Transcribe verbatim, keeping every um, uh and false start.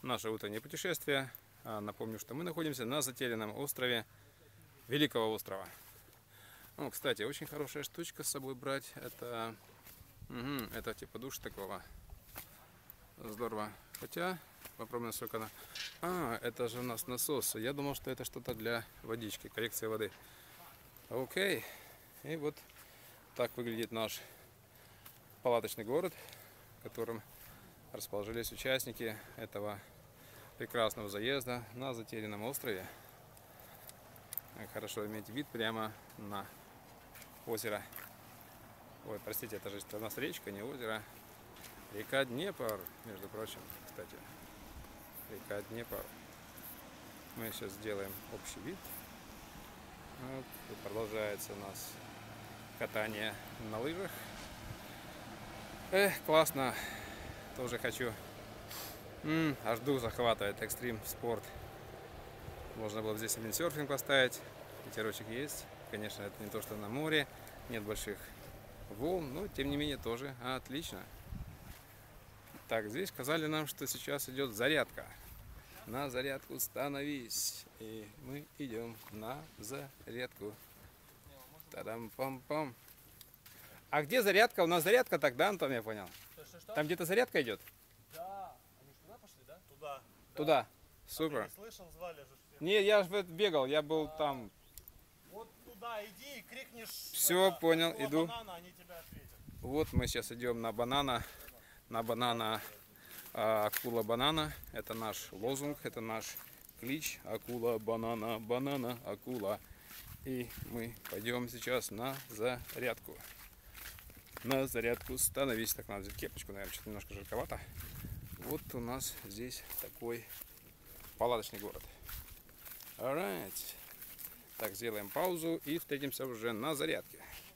наше утреннее путешествие. Напомню, что мы находимся на затерянном острове, Великого острова. Ну, кстати, очень хорошая штучка с собой брать. Это, угу, это типа душ такого. Здорово. Хотя, попробуем, насколько она... А, это же у нас насос. Я думал, что это что-то для водички, коррекция воды. Окей. И вот так выглядит наш палаточный город, в котором расположились участники этого прекрасного заезда на затерянном острове. Хорошо иметь вид прямо на озеро. Ой, простите, это же у нас речка, не озеро. Река Днепр, между прочим, кстати. Река Днепр. Мы сейчас сделаем общий вид. Вот, и продолжается у нас катание на лыжах. Эх, классно. Тоже хочу. М-м, аж дух захватывает, экстрим спорт. Можно было бы здесь виндсерфинг поставить. Ветерочек есть. Конечно, это не то, что на море. Нет больших волн, но тем не менее тоже отлично. Так, здесь сказали нам, что сейчас идет зарядка. На зарядку становись. И мы идем на зарядку. Та-дам-пам-пам. А где зарядка? У нас зарядка тогда, Антон, я понял. Что, что, что? Там где-то зарядка идет? Да. Они же туда пошли, да? Туда. Туда. А Супер. ты не слышал, звали же всех. Не, я же бегал, я был А, там. Вот туда иди и крикнешь. Все, это, понял, акула, иду. Банана, они тебя ответят. Вот мы сейчас идем на банана. На банана. А, акула банана. Это наш лозунг, это наш клич. Акула банана, банана, акула. И мы пойдем сейчас на зарядку. На зарядку становись. Так, надо взять кепочку, наверное, что-то немножко жарковато. Вот у нас здесь такой палаточный город. Alright. Так, сделаем паузу и встретимся уже на зарядке.